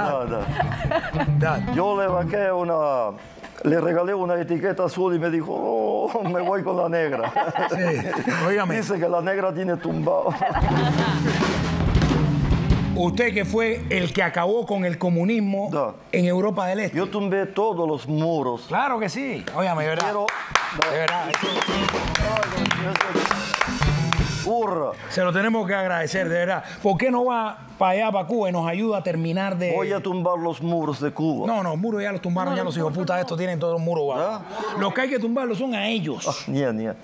Yo le regalé una etiqueta azul y me dijo, oh, me voy con la negra. Sí, óigame. Dice que la negra tiene tumbado. Usted que fue el que acabó con el comunismo No. en Europa del Este. Yo tumbé todos los muros. Claro que sí. Óigame, de verdad. Pero, De verdad. hurra, Se lo tenemos que agradecer, de verdad. ¿Por qué no va para allá, para Cuba, y nos ayuda a terminar de... voy a tumbar los muros de Cuba. No, muros ya los tumbaron, ya los hijos putas estos tienen todos los muros abajo. Los que hay que tumbarlos son a ellos. Нет.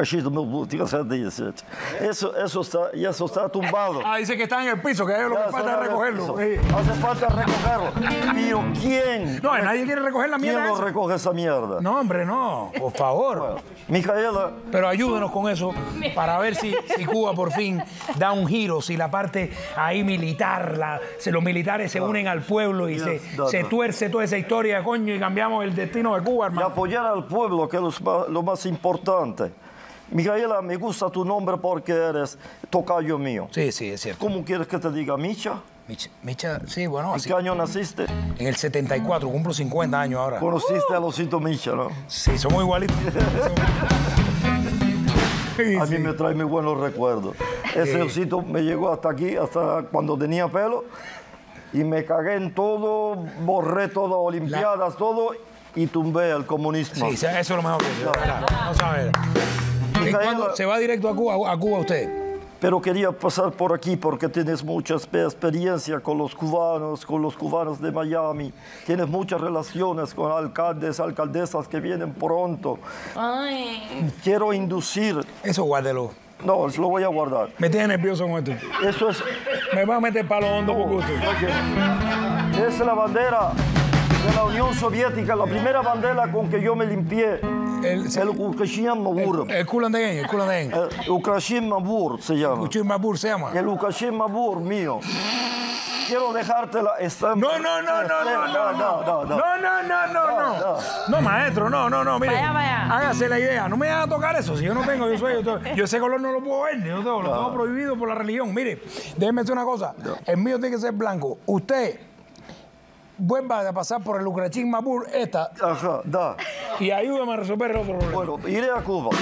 Eso está tumbado. Ah, dice que está en el piso, que es lo Ya que falta está es recogerlo. eso. Sí. Hace falta recogerlo. Pero ¿quién? No, nadie quiere recoger la ¿Quién mierda no esa. recoge esa mierda? No, hombre, no, por favor. Mijaela, Pero ayúdenos con eso para ver si Cuba por fin da un giro, si la parte ahí militar, los militares se unen al pueblo y se tuerce toda esa historia, coño, y cambiamos el destino de Cuba, y hermano. apoyar al pueblo, que es lo más importante. Mijaela, me gusta tu nombre porque eres tocayo mío. Sí, es cierto. ¿Cómo quieres que te diga, Micha? Micha, sí, bueno, ¿En así. qué año naciste? En el 74, cumplo 50 años ahora. Conociste al osito Micha, ¿no? Sí, somos igualitos. A mí me trae muy buenos recuerdos. Ese osito me llegó hasta aquí, hasta cuando tenía pelo, y me cagué en todo, borré todo, olimpiadas, todo, y tumbé el comunismo. Sí, eso es lo mejor que se da. Vamos a ver. ¿En cuándo se va directo a Cuba usted? Pero quería pasar por aquí porque tienes mucha experiencia con los cubanos de Miami. Tienes muchas relaciones con alcaldes, alcaldesas que vienen pronto. Ay. Quiero inducir... Eso guárdelo. No, lo voy a guardar. Me tiene nervioso con esto. Eso es... Me va a meter palo hondo por gusto. Es la bandera de la Unión Soviética, la primera bandera con que yo me limpié. El Ukashin Mabur. El Kulandén, el Kulandén. El Ukashin Mabur se llama. Ukashin Mabur se llama. El Ukashin Mabur mío. Quiero dejártela. No, maestro, no, mire. Vaya. Hágase la idea. No me haga tocar eso. Si yo no tengo, yo ese color no lo puedo ver. Lo tengo prohibido por la religión. Mire, déjeme decir una cosa. El mío tiene que ser blanco. Usted vuelva a pasar por el Ukashin Mabur Ajá, da. y ayúdame a resolver el otro problema. Bueno, iré a Cuba.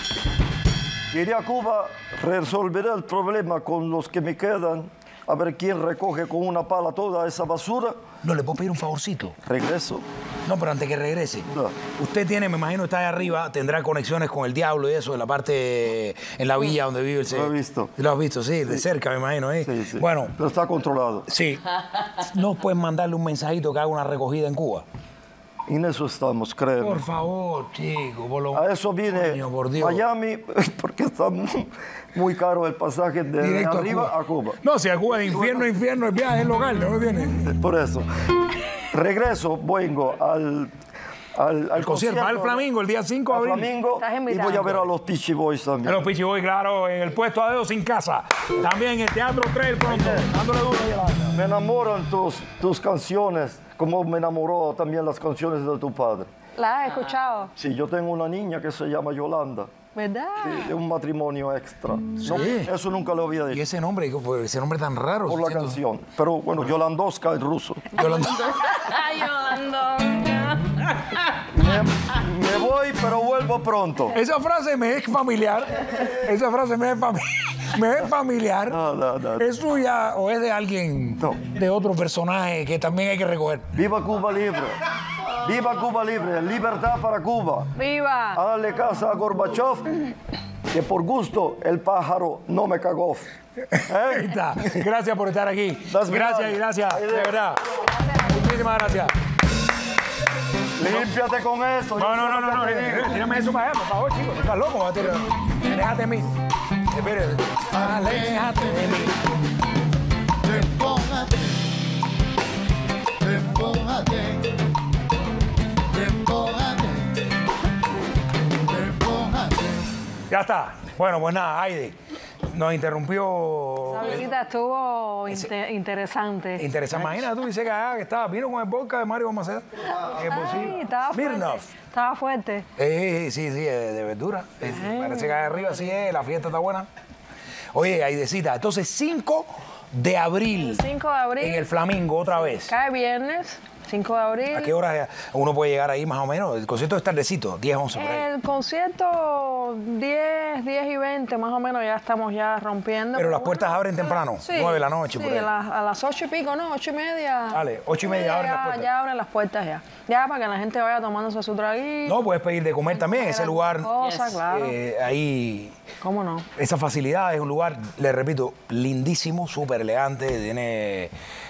Resolveré el problema con los que me quedan. A ver quién recoge con una pala toda esa basura. No, le puedo pedir un favorcito. Regreso. No, pero antes que regrese. No. Usted tiene, me imagino, está ahí arriba, tendrá conexiones con el diablo y eso, en la parte, en la villa donde vive el señor. Lo he visto. Lo has visto, sí, de cerca, me imagino, ¿eh? Sí. Bueno. Pero está controlado. Sí. ¿No puedes mandarle un mensajito que haga una recogida en Cuba? En eso estamos, créeme. Por favor, chico. A eso vine Coño, por Dios. Miami, porque está muy caro el pasaje de Directo arriba a Cuba. No, si a Cuba de infierno a infierno, el viaje es local, ¿no lo tiene? Por eso. Regreso, vengo al concierto, al Flamingo, el día 5 de abril. Flamingo, Estás y invitado. voy a ver a los Peachy Boys también. A los Peachy Boys, claro, en el puesto a dedo sin casa. También en el Teatro Trail pronto, dándole duro ahí a la banda. Me enamoran tus canciones, como me enamoró también las canciones de tu padre. ¿La has escuchado? Sí, yo tengo una niña que se llama Yolanda, ¿Verdad? de un matrimonio extra. No, eso nunca lo había Y dicho ese nombre tan raro. por la siento- canción. Pero bueno, Yolandowska en ruso. Yolanda. Ay, Yolanda. Me voy, pero vuelvo pronto. Esa frase me es familiar. Esa frase me es familiar. No. ¿Es suya o es de alguien, No. de otro personaje que también hay que recoger? ¡Viva Cuba Libre! ¡Viva Cuba Libre! ¡Libertad para Cuba! ¡Viva! Háganle caso a Gorbachev, que por gusto el pájaro no me cagó. Ahí está. Gracias por estar aquí. Das Gracias, de verdad. Muchísimas gracias. Límpiate con eso. No. Tírame eso para allá, por favor, chico. Estás loco, va a tirar. Aléjate de mí. Espérate. Aléjate de mí. Ya está. Bueno, pues nada, Aide. Nos interrumpió. La visita estuvo interesante. Interesante. Imagina tú, dice que estaba, vino con el vodka de Mario Maceda. Ay, estaba fuerte. Smirnoff. Estaba fuerte. Sí, de verdura. Parece que ahí arriba sí es, la fiesta está buena. Oye, Aidecita, entonces 5 de abril. El 5 de abril. En el Flamingo otra vez. Cae viernes, 5 de abril. ¿A qué hora uno puede llegar ahí más o menos? El concierto es tardecito, 10, 11 por ahí. El concierto 10 y 20 más o menos ya estamos ya rompiendo. Pero las puertas abren temprano, 9 de la noche Sí, por ahí. a las 8 y pico, ¿no? 8 y media. Dale, 8 y media abren las puertas. Ya abren las puertas ya. Ya para que la gente vaya tomándose su traguito. No, puedes pedir de comer también, ese lugar. Cosas, claro. Ahí, ¿Cómo no? esa facilidad es un lugar, le repito, lindísimo, súper elegante, tiene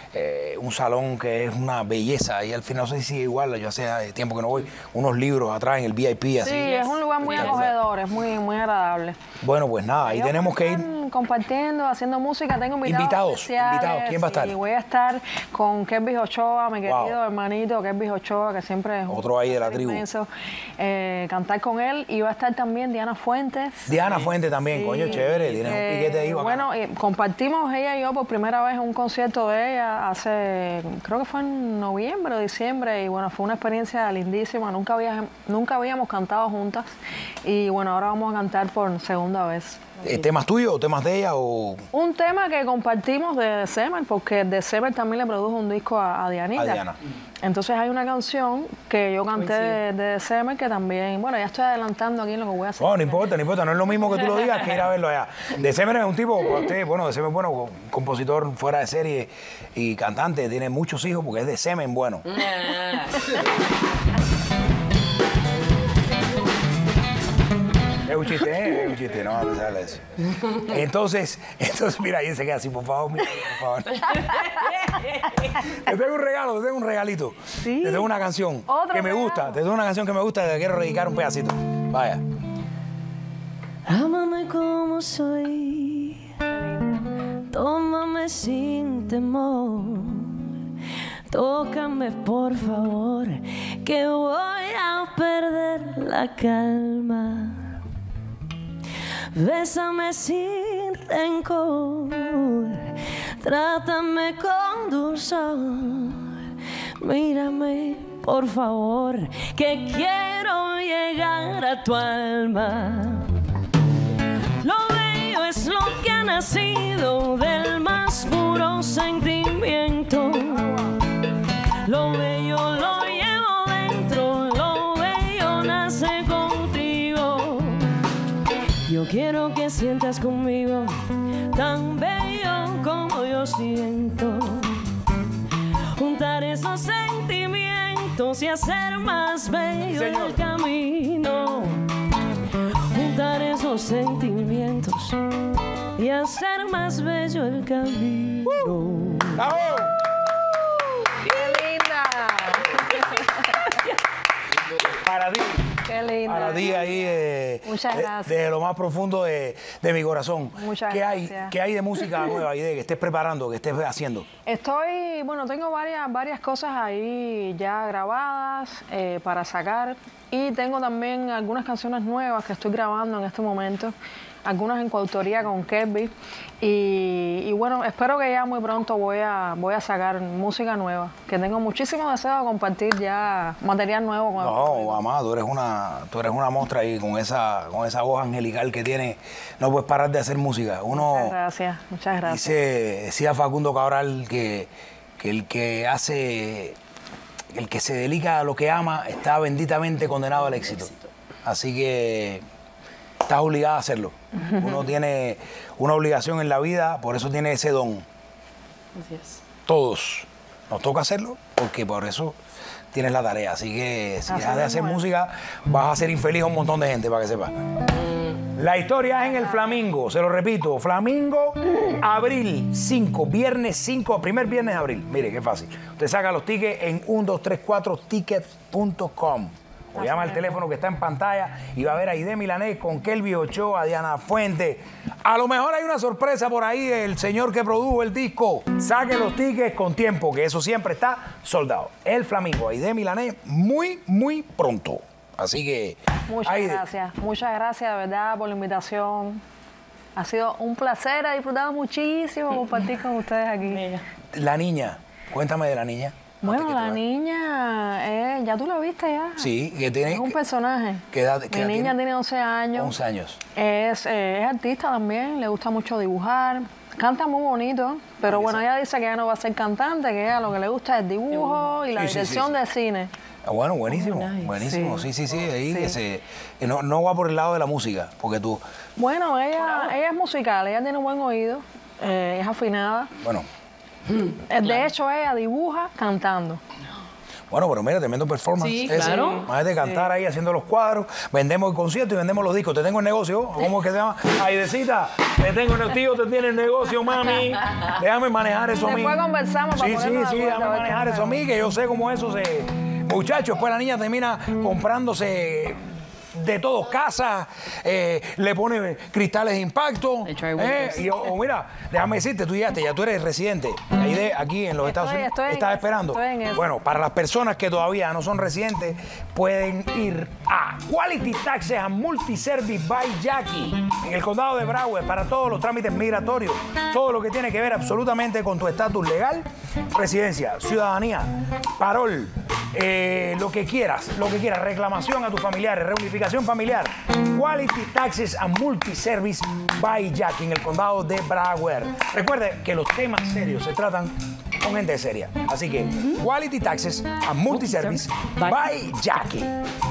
un salón que es una belleza y al final no sé si sigue igual, yo hace tiempo que no voy, unos libros atrás en el VIP así. Sí, es un lugar muy acogedor, es muy agradable. Bueno, pues nada, ahí tenemos que ir. Compartiendo, haciendo música, tengo invitados especiales. ¿Quién va a estar? Y voy a estar con Kelvis Ochoa, mi Wow. querido hermanito Kelvis Ochoa, que siempre es Otro ahí de la tribu. inmenso. Cantar con él. Y va a estar también Diana Fuentes. Diana Fuente también, Sí, coño, chévere, tienes un piquete ahí bacán. Bueno, compartimos ella y yo por primera vez un concierto de ella hace, creo que fue en noviembre o diciembre, y bueno, fue una experiencia lindísima, nunca habíamos cantado juntas, y bueno, ahora vamos a cantar por segunda vez. ¿Temas tuyos o temas de ella o...? Un tema que compartimos de Semer, porque de Semer también le produjo un disco a Dianita. A Diana. Entonces hay una canción que yo canté de Semer que también, bueno, ya estoy adelantando aquí en lo que voy a hacer. No, no importa, no es lo mismo que tú lo digas que ir a verlo allá. De Semer es un tipo, bueno, de Semer es bueno, compositor fuera de serie y cantante, tiene muchos hijos porque es de Semer bueno. Es un chiste, no te sale eso. Entonces, mira, ahí se queda así, por favor, mira, por favor. Te tengo un regalito. Sí. Te tengo una canción Otro que me regalo. gusta, te tengo una canción que me gusta, te quiero dedicar un pedacito. Vaya. Ámame como soy, tómame sin temor. tócame por favor, que voy a perder la calma. Bésame sin rencor, trátame con dulzor, mírame por favor, que quiero llegar a tu alma. Lo bello es lo que ha nacido del más puro sentimiento. Lo bello lo llevo dentro, lo bello nace contigo. Yo quiero que sientas conmigo tan bello como yo siento. Juntar esos sentimientos y hacer más bello el camino. Juntar esos sentimientos y hacer más bello el camino. ¡Bravo! ¡Qué linda! Para ti. ¡Qué linda! Para ti ahí Muchas gracias. de lo más profundo de mi corazón. Muchas ¿Qué gracias. ¿Qué hay de música nueva y de que estés preparando, que estés haciendo? Tengo varias cosas ahí ya grabadas para sacar y tengo también algunas canciones nuevas que estoy grabando en este momento, algunas en coautoría con Kelby y bueno, espero que ya muy pronto voy a sacar música nueva, que tengo muchísimo deseo de compartir ya material nuevo con el público. Mamá, tú eres una monstrua ahí con esa voz angelical que tienes, no puedes parar de hacer música. Muchas gracias. Decía Facundo Cabral que el que se dedica a lo que ama está benditamente condenado al éxito. Así que estás obligada a hacerlo. Uno tiene una obligación en la vida, por eso tiene ese don. Así es. Todos nos toca hacerlo, porque por eso tienes la tarea. Así que si dejas de hacer música, vas a hacer infeliz a un montón de gente, para que sepas. La historia es en el Flamingo, se lo repito, Flamingo, abril 5, viernes 5, primer viernes de abril. Mire, qué fácil. Usted saca los tickets en 1234tickets.com. O llama al teléfono que está en pantalla y va a ver a Aide Milanés con Kelby Ochoa, Diana Fuente. A lo mejor hay una sorpresa por ahí del señor que produjo el disco. Saque los tickets con tiempo, que eso siempre está soldado. El Flamingo, Aide Milanés, muy, muy pronto. Así que... Muchas gracias de verdad por la invitación. Ha sido un placer, he disfrutado muchísimo compartir con ustedes aquí. La niña, cuéntame de la niña. Bueno, la niña, ya tú la viste ya. Sí, que tiene... Es un personaje. Mi niña tiene 11 años. 11 años. Es artista también, le gusta mucho dibujar. Canta muy bonito, pero bueno, ella dice que ella no va a ser cantante, que ella lo que le gusta es el dibujo y la dirección de cine. Bueno, buenísimo, buenísimo. Sí. Ahí que no va por el lado de la música, porque tú... Bueno, ella es musical, ella tiene un buen oído, es afinada. Bueno. De hecho, ella dibuja cantando. Bueno, pero mira, tremendo performance. Sí, claro. Más de cantar ahí haciendo los cuadros, vendemos el concierto y vendemos los discos. Te tengo el negocio, ¿cómo es que se llama? Aidecita, te tengo el tío, te tiene el negocio, mami. Déjame manejar eso a mí. Después conversamos para Sí, déjame manejar eso a mí, que yo sé cómo eso se... Muchachos, pues la niña termina comprándose de todo, casa, le pone cristales de impacto. Mira, déjame decirte, tú llegaste, ya tú eres residente aquí en los Estados Unidos. ¿Estás esperando? Bueno, para las personas que todavía no son residentes, pueden ir a Quality Taxes and Multiservice by Jackie en el condado de Broward para todos los trámites migratorios, todo lo que tiene que ver absolutamente con tu estatus legal, residencia, ciudadanía, parol, lo que quieras, reclamación a tus familiares, reunificación familiar. Quality Taxes and Multiservice by Jackie en el condado de Broward. Recuerde que los temas serios se tratan con gente seria. Así que Quality Taxes and Multiservice by Jackie.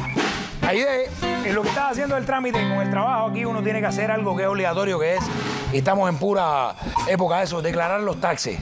Ahí en lo que estás haciendo el trámite con el trabajo aquí, uno tiene que hacer algo que es obligatorio, que es, y estamos en pura época de eso, declarar los taxes.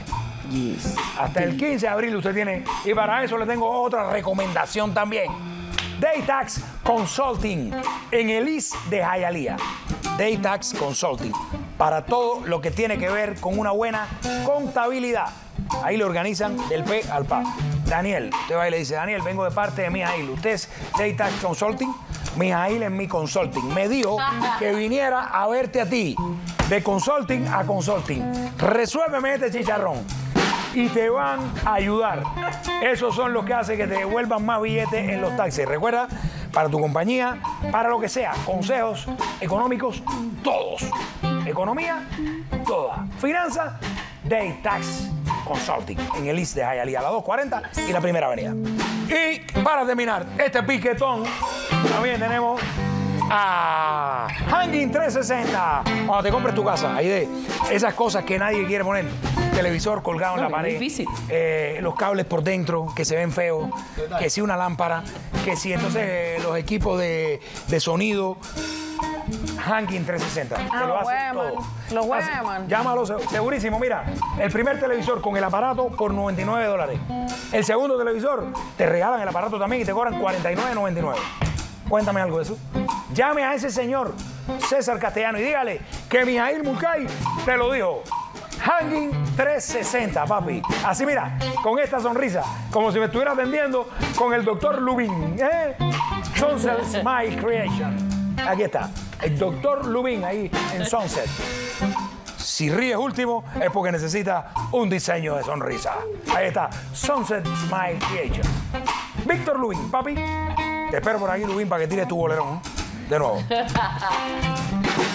Hasta el 15 de abril usted tiene, y para eso le tengo otra recomendación también. Daytax Consulting en el East de Hialeah. Daytax Consulting para todo lo que tiene que ver con una buena contabilidad. Ahí le organizan del P al PA. Daniel, usted va y le dice, Daniel, vengo de parte de Mijail. ¿Usted es Daytax Consulting? Mijail es mi consulting. Me dijo que viniera a verte a ti. De consulting a consulting. Resuélveme este chicharrón. y te van a ayudar. Esos son los que hacen que te devuelvan más billetes en los taxis. Recuerda, para tu compañía, para lo que sea, consejos económicos, todos. Economía, toda. Finanzas, Day Tax Consulting, en el East de Hialeah, la 240 y la Primera Avenida. Y para terminar, este piquetón, también tenemos a Hanging 360. Cuando te compres tu casa, ahí de esas cosas que nadie quiere poner. Televisor colgado en la pared. Difícil. Los cables por dentro que se ven feos. Que si una lámpara. Que si entonces los equipos de sonido. Hanging 360. Te lo hace todo. Los Weman. Llámalo, segurísimo. Mira, el primer televisor con el aparato por $99. El segundo televisor te regalan el aparato también y te cobran $49.99. Cuéntame algo de eso. Llame a ese señor, César Castellano, y dígale que Mijail Mulcahy te lo dijo. Hanging 360, papi. Así, mira, con esta sonrisa, como si me estuviera atendiendo con el Dr. Lubin. Sunset Smile Creation. Aquí está, el Dr. Lubin ahí en Sunset. Si ríes último es porque necesita un diseño de sonrisa. Ahí está, Sunset Smile Creation. Víctor Lubin, papi. Te espero por aquí, Lubin, para que tires tu bolerón. De nuevo. Y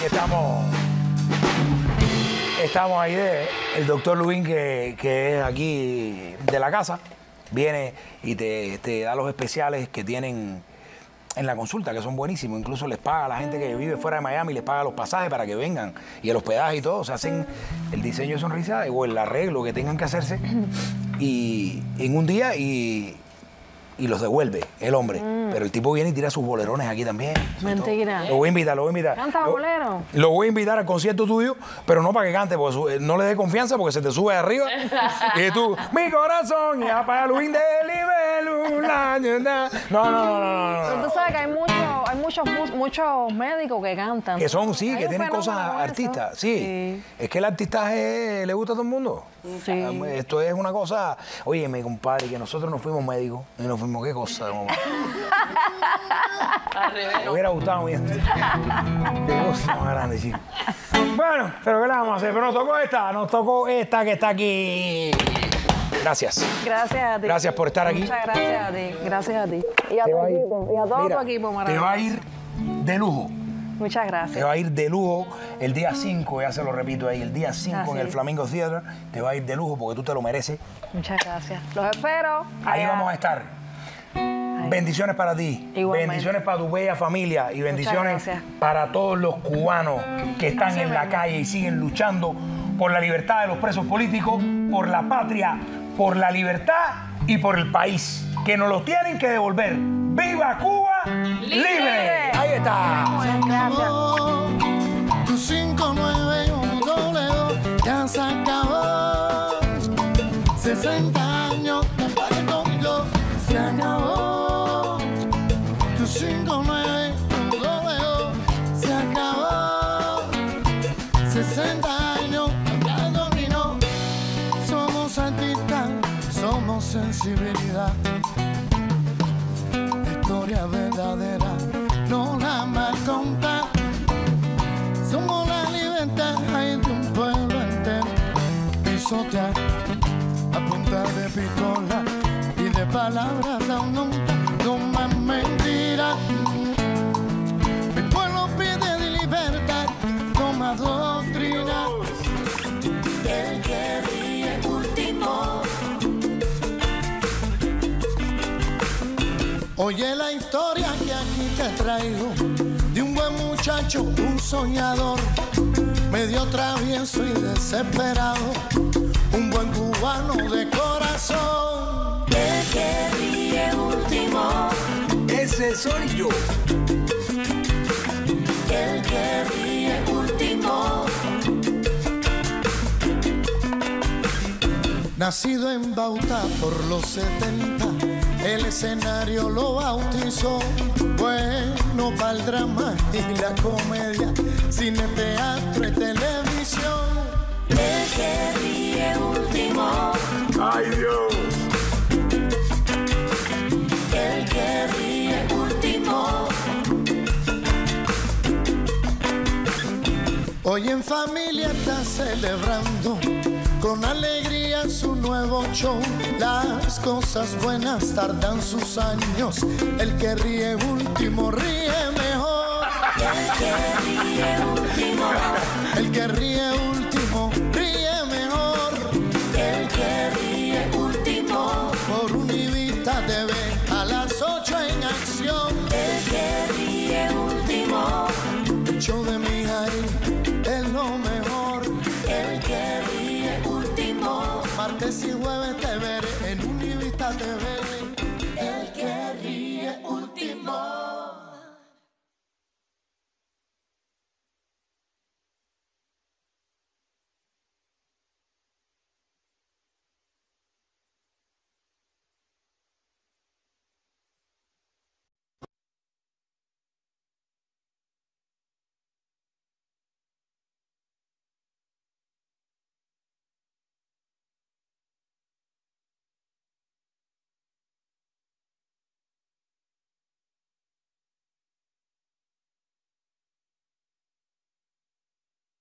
estamos ahí el doctor Lubin, que es aquí de la casa. Viene y te da los especiales que tienen en la consulta, que son buenísimos. Incluso les paga a la gente que vive fuera de Miami, les paga los pasajes para que vengan. Y el hospedaje y todo. Se hacen el diseño de sonrisa o el arreglo que tengan que hacerse. Y en un día y los devuelve el hombre. Pero el tipo viene y tira sus bolerones aquí también. Mentira. Lo voy a invitar. ¿Canta bolero? Lo voy a invitar al concierto tuyo, pero no para que cante, porque no le dé confianza porque se te sube de arriba. Y tú, mi corazón, ya para Luis de Libelula. No. Tú sabes que hay muchos médicos que cantan. Que son, sí, Hay que un tienen cosas fenómeno artistas. eso. Sí. Es que el artistaje le gusta a todo el mundo. Sí. Esto es una cosa. Oye, mi compadre, que nosotros no fuimos médicos. Y nos fuimos, ¿qué cosa? Me hubiera gustado bien. Qué cosa más grande, chico. Bueno, pero ¿qué le vamos a hacer? Pero nos tocó esta que está aquí. Gracias. Gracias a ti. Gracias por estar aquí. Muchas gracias a ti. Gracias a ti. Y a tu equipo. Y a todo tu equipo, Te maravilloso. va a ir de lujo. Muchas Te gracias. va a ir de lujo el día 5, ya se lo repito ahí, el día 5 en el sí. Flamingo Theater. Te va a ir de lujo porque tú te lo mereces. Muchas gracias. Los espero. Ahí allá. vamos a estar. Bendiciones para ti, Igualmente. bendiciones para tu bella familia y bendiciones gracias. para todos los cubanos que están Así en la mismo. calle y siguen luchando por la libertad de los presos políticos, por la patria, por la libertad y por el país, que nos lo tienen que devolver. ¡Viva Cuba libre! Ahí está. Gracias. Tu 591 ya se acabó. 60 años de perdón se acabó. Tu 591 se acabó. 60 años ya dominó. Somos artistas, somos sensibilidad. Historia verdadera, no la mal contar. Somos la libertad de un pueblo entero. Pisotear a punta de pistola y de palabras aún nunca, no más mentiras. Mi pueblo pide libertad, toma doctrina. El que ríe último. Oye la historia que aquí te traigo de un buen muchacho, un soñador, medio travieso y desesperado, un buen cubano de corazón. El que ríe último. Ese soy yo. El que ríe último. Nacido en Bauta por los 70, el escenario lo bautizó. Bueno para el drama y la comedia, cine, teatro y televisión. El que ríe último. ¡Ay, Dios! El que ríe último. Hoy en familia está celebrando con alegría es un nuevo show. Las cosas buenas tardan sus años. El que ríe último ríe mejor. El que ríe último. El que ríe último ríe mejor. El que ríe último. Por Univista TV a las 8 en acción. El que ríe último. El show de mi Jari es lo mejor. El que ríe último. Martes y jueves te veré en Univista TV.